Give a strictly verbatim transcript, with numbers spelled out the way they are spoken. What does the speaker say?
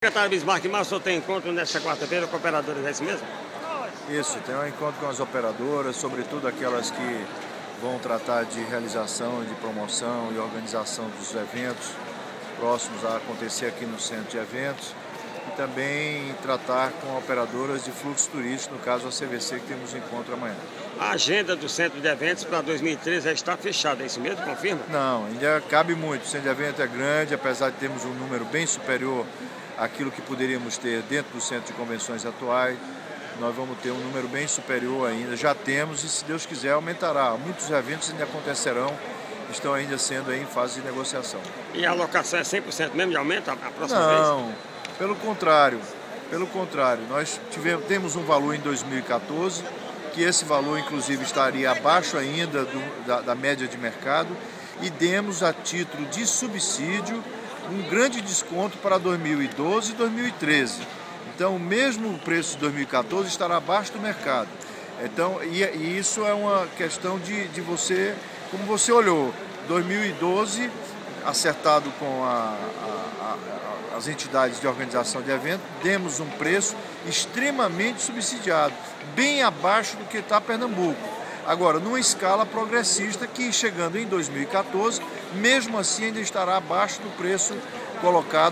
Secretário Bismarck, mas o senhor tem encontro nesta quarta-feira com operadores, é isso mesmo? Isso, tem um encontro com as operadoras, sobretudo aquelas que vão tratar de realização, de promoção e organização dos eventos próximos a acontecer aqui no centro de eventos, e também tratar com operadoras de fluxo turístico, no caso a C V C, que temos um encontro amanhã. A agenda do centro de eventos para dois mil e treze já está fechada, é isso mesmo? Confirma? Não, ainda cabe muito. O centro de evento é grande, apesar de termos um número bem superior àquilo que poderíamos ter dentro do centro de convenções atuais. Nós vamos ter um número bem superior ainda, já temos e, se Deus quiser, aumentará. Muitos eventos ainda acontecerão, estão ainda sendo aí em fase de negociação. E a alocação é cem por cento mesmo de aumento a próxima vez? Não, pelo contrário, pelo contrário, nós tivemos, temos um valor em dois mil e quatorze, que esse valor inclusive estaria abaixo ainda do, da, da média de mercado, e demos a título de subsídio um grande desconto para dois mil e doze e dois mil e treze. Então, mesmo o preço de dois mil e quatorze estará abaixo do mercado. Então, e, e isso é uma questão de, de você, como você olhou, dois mil e doze, acertado com a, a, a, as entidades de organização de evento, demos um preço extremamente subsidiado, bem abaixo do que está Pernambuco. Agora, numa escala progressista que, chegando em dois mil e quatorze, mesmo assim ainda estará abaixo do preço colocado